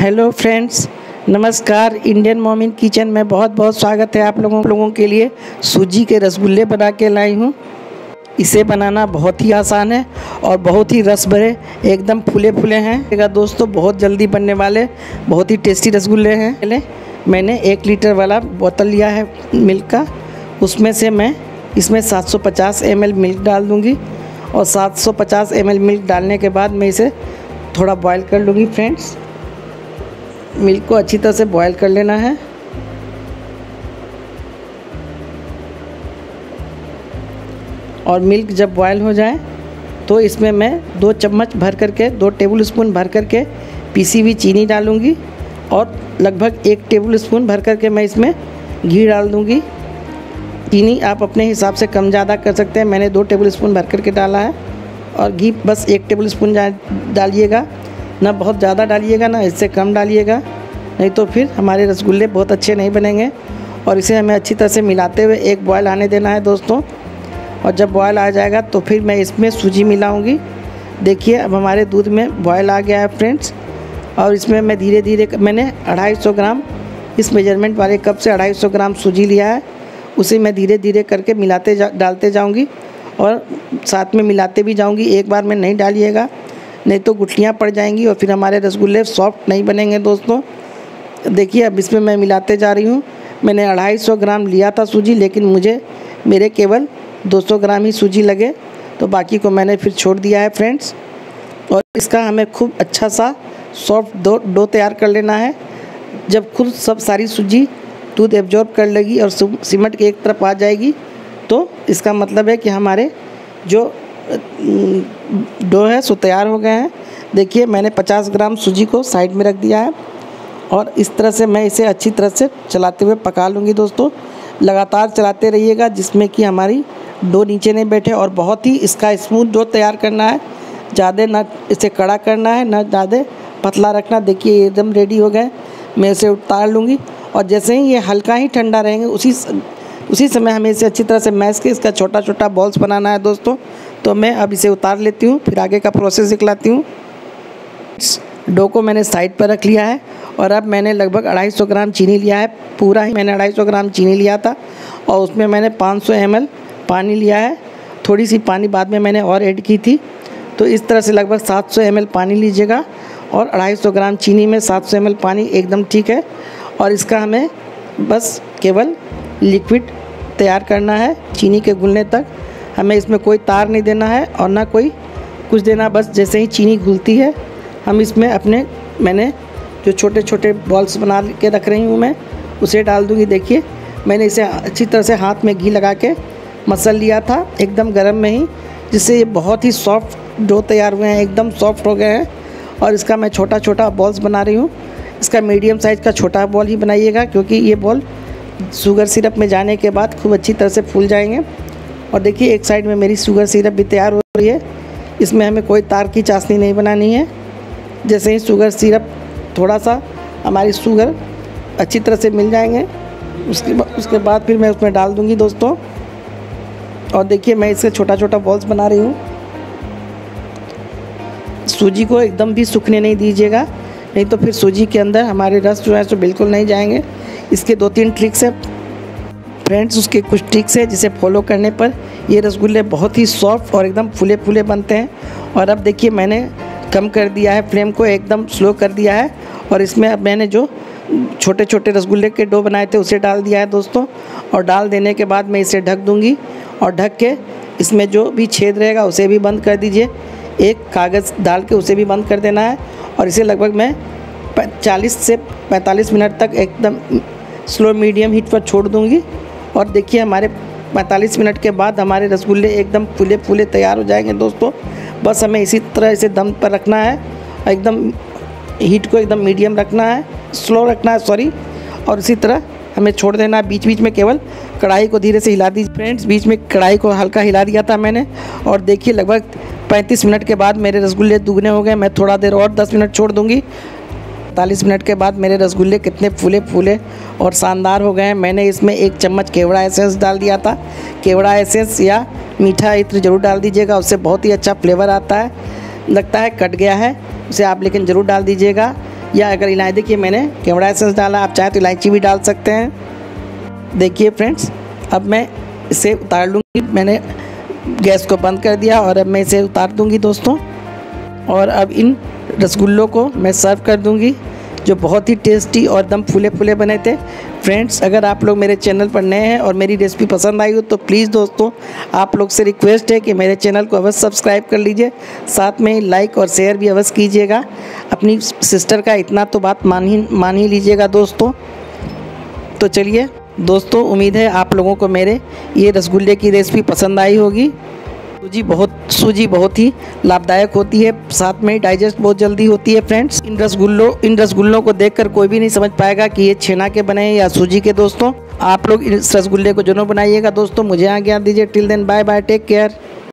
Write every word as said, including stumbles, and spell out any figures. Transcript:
Hello friends, नमस्कार। Indian mom kitchen में बहुत बहुत स्वागत है आप लोगों लोगों के लिए। सूजी के रसगुल्ले बना के लाई हूँ। इसे बनाना बहुत ही आसान है और बहुत ही रस भरे, एकदम फूले फूले हैं दोस्तों। बहुत जल्दी बनने वाले बहुत ही टेस्टी रसगुल्ले हैं। पहले मैंने एक लीटर वाला बोतल लिया है मिल्क का। उसमें से मैं इसमें सात सौ पचास एम एल मिल्क डाल दूँगी और सात सौ पचास एम एल मिल्क डालने के बाद मैं इसे थोड़ा बॉईल कर लूँगी। फ्रेंड्स, मिल्क को अच्छी तरह से बॉईल कर लेना है। और मिल्क जब बॉईल हो जाए तो इसमें मैं दो चम्मच भर करके दो टेबल स्पून भर करके पीसी हुई चीनी डालूँगी और लगभग एक टेबल स्पून भर करके मैं इसमें घी डाल दूँगी। चीनी आप अपने हिसाब से कम ज़्यादा कर सकते हैं। मैंने दो टेबल स्पून भर करके डाला है और घी बस एक टेबल स्पून डालिएगा, ना बहुत ज़्यादा डालिएगा ना इससे कम डालिएगा, नहीं तो फिर हमारे रसगुल्ले बहुत अच्छे नहीं बनेंगे। और इसे हमें अच्छी तरह से मिलाते हुए एक बॉयल आने देना है दोस्तों। और जब बॉयल आ जाएगा तो फिर मैं इसमें सूजी मिलाऊंगी। देखिए अब हमारे दूध में बॉयल आ गया है फ्रेंड्स। और इसमें मैं धीरे धीरे मैंने अढ़ाई सौ ग्राम इस मेजरमेंट वाले कप से अढ़ाई सौ ग्राम सूजी लिया है। उसे मैं धीरे धीरे करके मिलाते जा डालते जाऊँगी और साथ में मिलाते भी जाऊँगी। एक बार में नहीं डालिएगा, नहीं तो गुठलियाँ पड़ जाएंगी और फिर हमारे रसगुल्ले सॉफ्ट नहीं बनेंगे दोस्तों। देखिए अब इसमें मैं मिलाते जा रही हूँ। मैंने अढ़ाई सौ ग्राम लिया था सूजी, लेकिन मुझे मेरे केवल दो सौ ग्राम ही सूजी लगे, तो बाकी को मैंने फिर छोड़ दिया है फ्रेंड्स। और इसका हमें खूब अच्छा सा सॉफ्ट डो डो तैयार कर लेना है। जब खुद सब सारी सूजी दूध एब्जॉर्ब कर लेगी और सिमट के एक तरफ आ जाएगी तो इसका मतलब है कि हमारे जो डो है सो तैयार हो गए हैं। देखिए मैंने पचास ग्राम सूजी को साइड में रख दिया है और इस तरह से मैं इसे अच्छी तरह से चलाते हुए पका लूँगी दोस्तों। लगातार चलाते रहिएगा जिसमें कि हमारी डो नीचे नहीं बैठे। और बहुत ही इसका स्मूथ डो तैयार करना है, ज़्यादा ना इसे कड़ा करना है ना ज़्यादा पतला रखना। देखिए एकदम रेडी हो गए। मैं इसे उतार लूँगी और जैसे ही ये हल्का ही ठंडा रहेंगे उसी उसी समय हमें इसे अच्छी तरह से मैश के इसका छोटा छोटा बॉल्स बनाना है दोस्तों। तो मैं अब इसे उतार लेती हूँ, फिर आगे का प्रोसेस दिखलाती हूँ। डो को मैंने साइड पर रख लिया है और अब मैंने लगभग अढ़ाई सौ ग्राम चीनी लिया है। पूरा ही मैंने अढ़ाई सौ ग्राम चीनी लिया था और उसमें मैंने पाँच सौ एम एल पानी लिया है। थोड़ी सी पानी बाद में मैंने और ऐड की थी। तो इस तरह से लगभग सात सौ एम एल पानी लीजिएगा और अढ़ाई सौ ग्राम चीनी में सात सौ एम एल पानी एकदम ठीक है। और इसका हमें बस केवल लिक्विड तैयार करना है चीनी के घुलने तक। हमें इसमें कोई तार नहीं देना है और ना कोई कुछ देना। बस जैसे ही चीनी घुलती है हम इसमें अपने मैंने जो छोटे छोटे बॉल्स बना के रख रही हूँ मैं उसे डाल दूँगी। देखिए मैंने इसे अच्छी तरह से हाथ में घी लगा के मसल लिया था एकदम गर्म में ही, जिससे ये बहुत ही सॉफ्ट डो तैयार हुए हैं, एकदम सॉफ्ट हो गए हैं। और इसका मैं छोटा छोटा बॉल्स बना रही हूँ। इसका मीडियम साइज़ का छोटा बॉल ही बनाइएगा क्योंकि ये बॉल शुगर सिरप में जाने के बाद खूब अच्छी तरह से फूल जाएंगे। और देखिए एक साइड में मेरी शुगर सिरप भी तैयार हो रही है। इसमें हमें कोई तार की चाशनी नहीं बनानी है। जैसे ही शुगर सिरप थोड़ा सा हमारी शुगर अच्छी तरह से मिल जाएंगे उसके बाद उसके बाद फिर मैं उसमें डाल दूँगी दोस्तों। और देखिए मैं इससे छोटा छोटा बॉल्स बना रही हूँ। सूजी को एकदम भी सूखने नहीं दीजिएगा, नहीं तो फिर सूजी के अंदर हमारे रस जो है सो बिल्कुल नहीं जाएंगे। इसके दो तीन ट्रिक्स है फ्रेंड्स, उसके कुछ ट्रिक्स है जिसे फॉलो करने पर ये रसगुल्ले बहुत ही सॉफ्ट और एकदम फूले फूले बनते हैं। और अब देखिए मैंने कम कर दिया है, फ्लेम को एकदम स्लो कर दिया है और इसमें अब मैंने जो छोटे छोटे रसगुल्ले के डो बनाए थे उसे डाल दिया है दोस्तों। और डाल देने के बाद मैं इसे ढक दूँगी और ढक के इसमें जो भी छेद रहेगा उसे भी बंद कर दीजिए। एक कागज़ डाल के उसे भी बंद कर देना है और इसे लगभग मैं चालीस से पैंतालीस मिनट तक एकदम स्लो मीडियम हीट पर छोड़ दूँगी। और देखिए हमारे पैंतालीस मिनट के बाद हमारे रसगुल्ले एकदम फूले फूले तैयार हो जाएंगे दोस्तों। बस हमें इसी तरह इसे दम पर रखना है, एकदम हीट को एकदम मीडियम रखना है, स्लो रखना है सॉरी। और इसी तरह हमें छोड़ देना है। बीच बीच में केवल कढ़ाई को धीरे से हिला दीजिए फ्रेंड्स। बीच में कढ़ाई को हल्का हिला दिया था मैंने। और देखिए लगभग पैंतीस मिनट के बाद मेरे रसगुल्ले दुगने हो गए। मैं थोड़ा देर और दस मिनट छोड़ दूँगी। पैंतालीस मिनट के बाद मेरे रसगुल्ले कितने फूले फूले और शानदार हो गए हैं। मैंने इसमें एक चम्मच केवड़ा एसेंस डाल दिया था। केवड़ा एसेंस या मीठा इत्र ज़रूर डाल दीजिएगा, उससे बहुत ही अच्छा फ्लेवर आता है। लगता है कट गया है उसे आप लेकिन ज़रूर डाल दीजिएगा। या अगर इलायची, देखिए मैंने केवड़ा एसेंस डाला, आप चाहे तो इलायची भी डाल सकते हैं। देखिए फ्रेंड्स, अब मैं इसे उतार लूँगी। मैंने गैस को बंद कर दिया और अब मैं इसे उतार दूँगी दोस्तों। और अब इन रसगुल्लों को मैं सर्व कर दूँगी, जो बहुत ही टेस्टी और एकदम फूले फूले बने थे। फ्रेंड्स, अगर आप लोग मेरे चैनल पर नए हैं और मेरी रेसिपी पसंद आई हो तो प्लीज़ दोस्तों आप लोग से रिक्वेस्ट है कि मेरे चैनल को अवश्य सब्सक्राइब कर लीजिए, साथ में लाइक और शेयर भी अवश्य कीजिएगा। अपनी सिस्टर का इतना तो बात मान ही मान ही लीजिएगा दोस्तों। तो चलिए दोस्तों, उम्मीद है आप लोगों को मेरे ये रसगुल्ले की रेसिपी पसंद आई होगी। सूजी बहुत सूजी बहुत ही लाभदायक होती है, साथ में डाइजेस्ट बहुत जल्दी होती है। फ्रेंड्स, इन रसगुल्लों इन रसगुल्लों को देखकर कोई भी नहीं समझ पाएगा कि ये छेना के बने हैं या सूजी के। दोस्तों आप लोग इस रसगुल्ले को जरूर बनाइएगा दोस्तों। मुझे आज्ञा दीजिए। Till then bye bye, take care.